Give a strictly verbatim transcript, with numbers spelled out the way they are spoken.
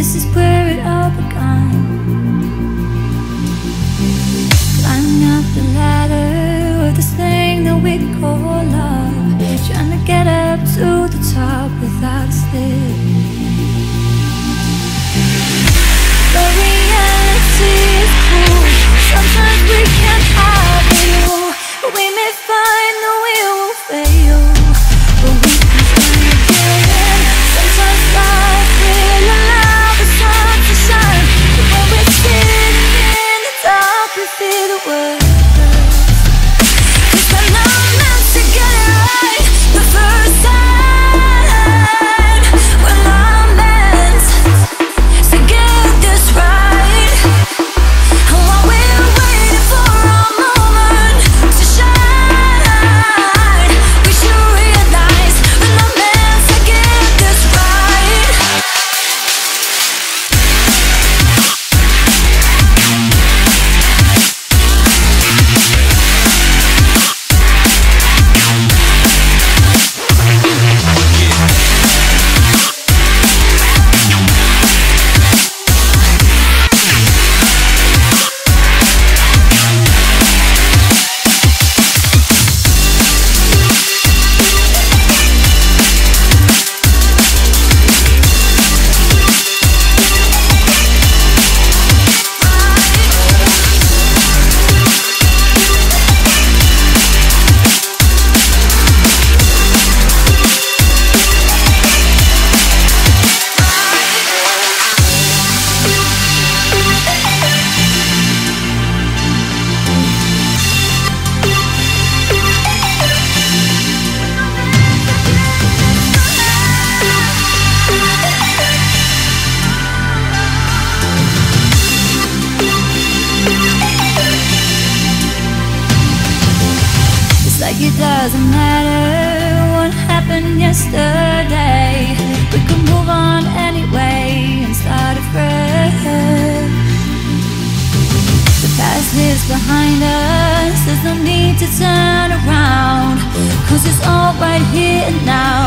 this is where it all began. Climbing up the ladder of this thing that we call love, trying to get up to the top without a slip. The reality is cruel. Sometimes we can't have it all, but we may find that we will fail, but we can try again. Sometimes life will allow the sun to shine, but when we're sitting in the dark we feel the worst. 'Cause we're not meant to get it right the first time. We're not meant to get this right. And while we're waiting for our moment to shine, we should realize we're not meant to get this right. Like it doesn't matter what happened yesterday, we can move on anyway and start afresh. The past is behind us, there's no need to turn around, 'cause it's all right here and now.